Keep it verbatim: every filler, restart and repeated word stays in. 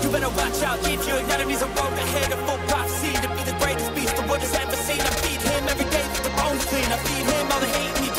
You better watch out, leave your enemies a road ahead. A full prophecy to be the greatest beast the world has ever seen. I feed him every day with the bones clean. I feed him all the hate and he